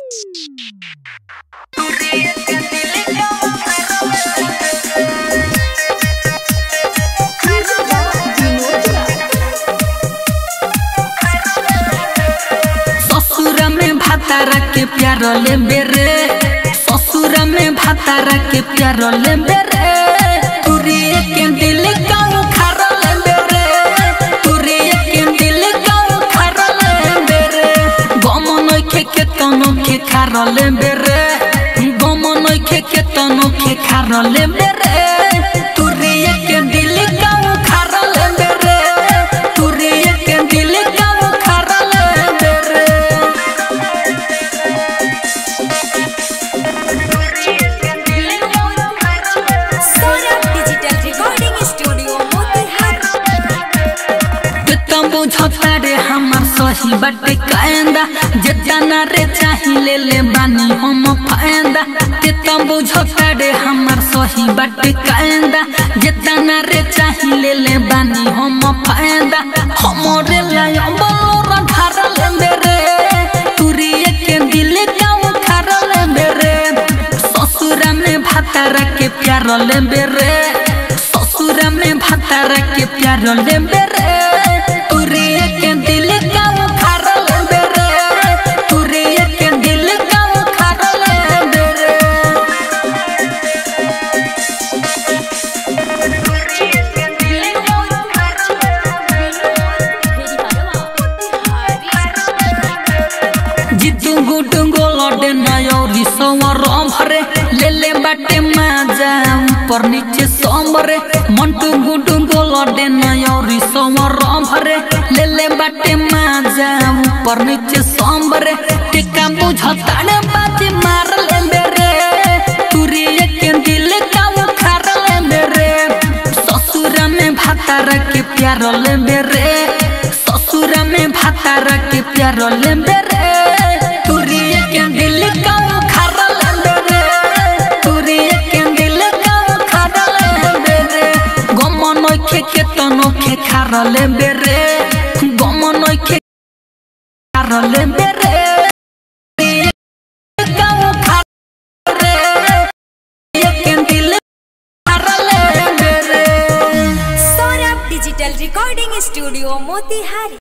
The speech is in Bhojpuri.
ससुरा में भातारा के प्यार ले बेरे, ससुरा में भातारा के प्यार ले बेरे, तुरिए के दिल गाँव खार ले बेरे, तुरिए के दिल गाँव खार ले बेरे, गमन के तनो के खार ले बेरे, गमन के तनो के खार ले बेरे, तुरिए के दिल गाँव खार ले बेरे, तुरिए के दिल गाँव खार ले बेरे। बुझता रे हमार सही बाटे कायदा, जितना रे चाहिए ले बानी हम फायदा, तेता बुझता रे हमार सही बाटे कायदा, जितना रे चाहिए ले बानी हम फायदा, हमरे लाया बलोरा धार ले मेरे, तुरिए के दिल गाँव खार ले मेरे, ससुरा में भातारा के प्यार ले मेरे, ससुरा में भातारा के प्यार ले मेरे, तुरिए के दिल गाँव खार ले बेरे, तुरिए के दिल गाँव खार ले बेरे। जितु गुडुंगो लड़े नयोरी सवर भरे, ले बाटे माजा ऊपर नीचे सोमरे, मंटू गुडुंगो लड़े नयोरी सवर भरे, ले बाटे माजा ऊपर नीचे सोमरे, टिका बुझता ने बाजी मार ले मेरे, तुरिए के दिल गाँव खार ले मेरे, ससुरा में भातारा के प्यार ले मेरे, ससुरा में भातारा के प्यार ले मेरे, तुरिए के दिल गाँव खार ले मेरे, तुरिए के दिल गाँव खार ले मेरे, गमन के तनो के खार ले मेरे, गमन के खार ले मेरे, गाँव खार ले, के दिल खार ले मेरे। Saurabh digital recording studio Motihari.